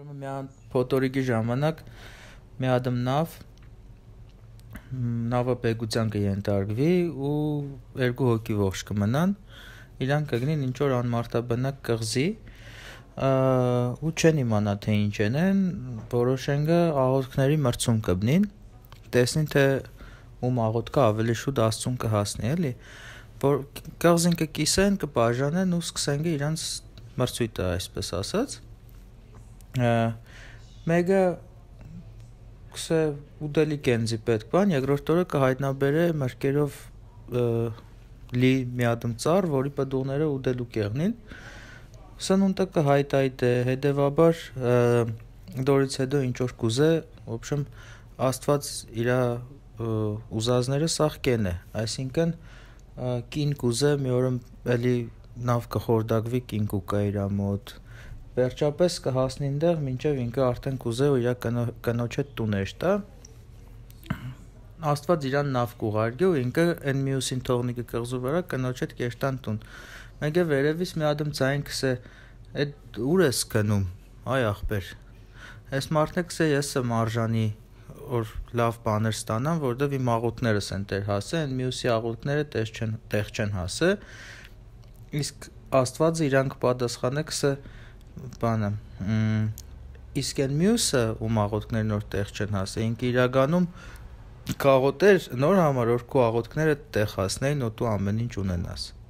Ուրեմն մի հատ փոթորիկի ժամանակ մի ադմ նավը պետության կենթարկվի ու երկու հոգի ողջ կմնան, իրանք կգնին ինչ որ անմարդաբնակ կղզի ու չեն իմանա թե ինչ են, որոշեն աղոթքների մրցում կբնին, տեսնին թե ում աղոթքը ավելի շուտ Աստծուն կհասնի, էլի, որ կղզին կկիսեն, կբաժանեն ու սկսեն իրանց մրցույթը, այսպես ասած։ Մեկը կսե ուտելի կենձի պետք բան, երկրորդ օրը կհայտնաբերե մրգերով լի մի ադմ ծառ, որի պտուղները ուտելու կեղնին, սնունդը կհայտայտե, հետևաբար դորից հետո ինչ որ կուզե, ոբշեմ Աստված իր ուզածները սաղ կեն է, այսինքն կին կուզե մի օրը էլի նավ կխորդակվի կին կուկա իր մոտ, վերջապես կհասնի այնտեղ, մինչև ինքը արդեն կուզե ու իր կնոջ հետ տուն տա, Աստված իրան նավ կուղարկի ու ինքը այն մյուսին թողնիկը կղզու վրա կնոջ հետ կերտան տուն, մեկը վերևից մի ադմ ձայն կսե, էդ ուր ես գնում, այ ախպեր, այս մարդը կսե ես եմ արժանի, որ լավ բաներ ստանամ, որտեվ իմ աղոթքներս են տեր հասե, այն մյուսի աղոթքները տեղ չեն հասե, իսկ Աստվածը իրանք պատասխանը կսե բանը, իսկ այն մյուսը, ում աղոթքներն որ տեղ չեն հասե, ինքը իրականում կաղոթեր նոր համար, որ քո աղոթքները տեղ հասնեին ու դու ամեն ինչ ունենաս։